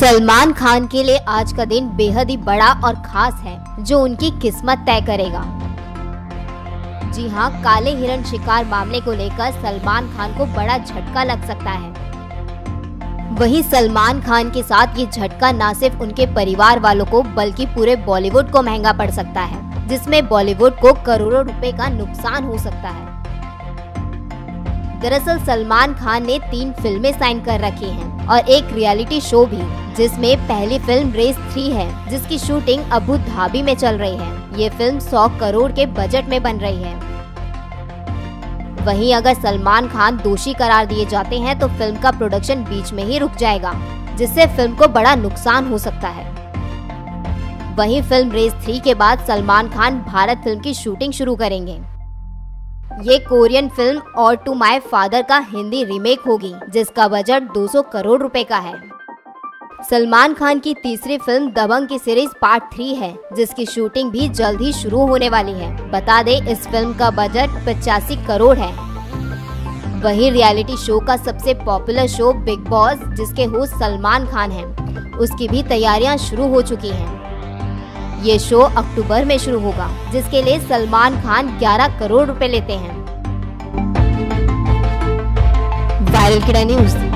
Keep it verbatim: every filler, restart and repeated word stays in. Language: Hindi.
सलमान खान के लिए आज का दिन बेहद ही बड़ा और खास है, जो उनकी किस्मत तय करेगा। जी हां, काले हिरण शिकार मामले को लेकर सलमान खान को बड़ा झटका लग सकता है। वहीं सलमान खान के साथ ये झटका न सिर्फ उनके परिवार वालों को बल्कि पूरे बॉलीवुड को महंगा पड़ सकता है, जिसमें बॉलीवुड को करोड़ों रुपए का नुकसान हो सकता है। दरअसल सलमान खान ने तीन फिल्में साइन कर रखी हैं और एक रियलिटी शो भी, जिसमें पहली फिल्म रेस थ्री है, जिसकी शूटिंग अबू धाबी में चल रही है। ये फिल्म सौ करोड़ के बजट में बन रही है। वहीं अगर सलमान खान दोषी करार दिए जाते हैं तो फिल्म का प्रोडक्शन बीच में ही रुक जाएगा, जिससे फिल्म को बड़ा नुकसान हो सकता है। वहीं फिल्म रेस थ्री के बाद सलमान खान भारत फिल्म की शूटिंग शुरू करेंगे। ये Korean film ode to my father का हिंदी रीमेक होगी, जिसका बजट दो सौ करोड़ रुपए का है। सलमान खान की तीसरी फिल्म दबंग की सीरीज पार्ट थ्री है, जिसकी शूटिंग भी जल्द ही शुरू होने वाली है। बता दें, इस फिल्म का बजट पचासी करोड़ है। वहीं रियलिटी शो का सबसे पॉपुलर शो बिग बॉस, जिसके होस्ट सलमान खान हैं, उसकी भी तैयारियां शुरू हो चुकी हैं। ये शो अक्टूबर में शुरू होगा, जिसके लिए सलमान खान ग्यारह करोड़ रुपए लेते हैं। Viral news.